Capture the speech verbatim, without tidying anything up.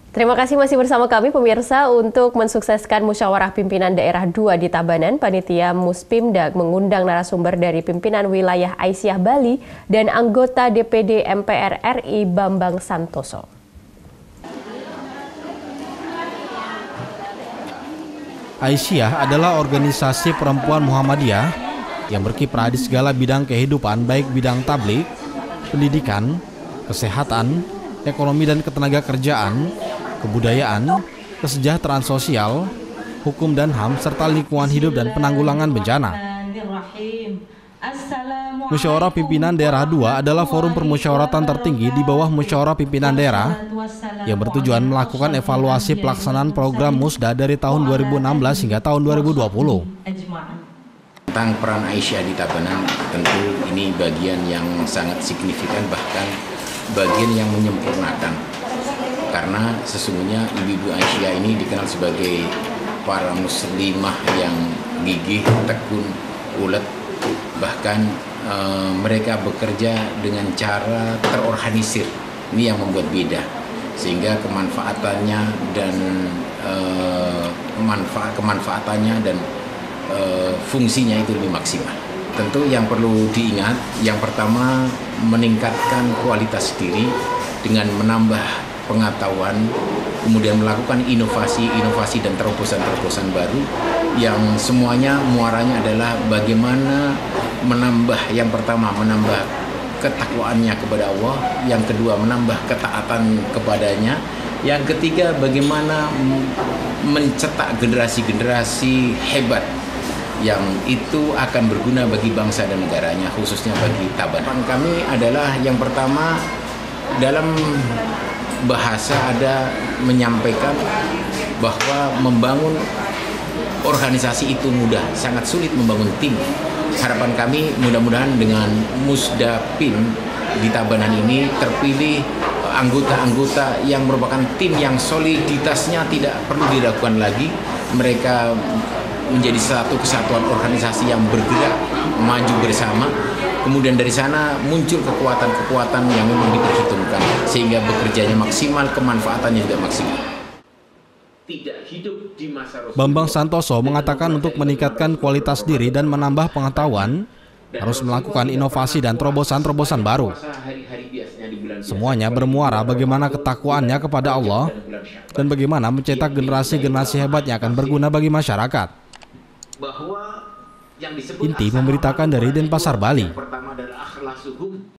Terima kasih masih bersama kami pemirsa. Untuk mensukseskan musyawarah pimpinan daerah dua di Tabanan, Panitia Muspimda mengundang narasumber dari pimpinan wilayah Aisyah Bali dan anggota D P D M P R R I Bambang Santoso. Aisyah adalah organisasi perempuan Muhammadiyah yang berkiprah di segala bidang kehidupan, baik bidang tablik, pendidikan, kesehatan, ekonomi dan ketenaga kerjaan, kebudayaan, kesejahteraan sosial, hukum dan H A M, serta lingkungan hidup dan penanggulangan bencana. Musyawarah Pimpinan Daerah dua adalah forum permusyawaratan tertinggi di bawah Musyawarah Pimpinan Daerah yang bertujuan melakukan evaluasi pelaksanaan program Musda dari tahun dua ribu enam belas hingga tahun dua ribu dua puluh. Tentang peran Aisyah di Tabanan, tentu ini bagian yang sangat signifikan, bahkan bagian yang menyempurnakan. Karena sesungguhnya ibu-ibu Aisyah ini dikenal sebagai para muslimah yang gigih, tekun, ulet. Bahkan e, mereka bekerja dengan cara terorganisir. Ini yang membuat beda. Sehingga kemanfaatannya dan e, manfaat kemanfaatannya dan e, fungsinya itu lebih maksimal. Tentu yang perlu diingat, yang pertama meningkatkan kualitas diri dengan menambah pengetahuan, kemudian melakukan inovasi-inovasi dan terobosan-terobosan baru yang semuanya muaranya adalah bagaimana menambah, yang pertama menambah ketakwaannya kepada Allah, yang kedua menambah ketaatan kepadanya, yang ketiga bagaimana mencetak generasi-generasi hebat yang itu akan berguna bagi bangsa dan negaranya, khususnya bagi Tabanan. Kami adalah yang pertama dalam bahasa ada menyampaikan bahwa membangun organisasi itu mudah, sangat sulit membangun tim. Harapan kami mudah-mudahan dengan Musdapim di Tabanan ini terpilih anggota-anggota yang merupakan tim yang soliditasnya tidak perlu diragukan lagi. Mereka menjadi satu kesatuan organisasi yang bergerak maju bersama. Kemudian dari sana muncul kekuatan-kekuatan yang memang diperhitungkan sehingga bekerjanya maksimal, kemanfaatannya juga maksimal. Tidak hidup di masa Rasulullah. Bambang Santoso mengatakan untuk meningkatkan kualitas diri dan menambah pengetahuan harus melakukan inovasi dan terobosan-terobosan baru. Semuanya bermuara bagaimana ketakwaannya kepada Allah dan bagaimana mencetak generasi-generasi hebat yang akan berguna bagi masyarakat. Inti memberitakan dari Denpasar, Bali.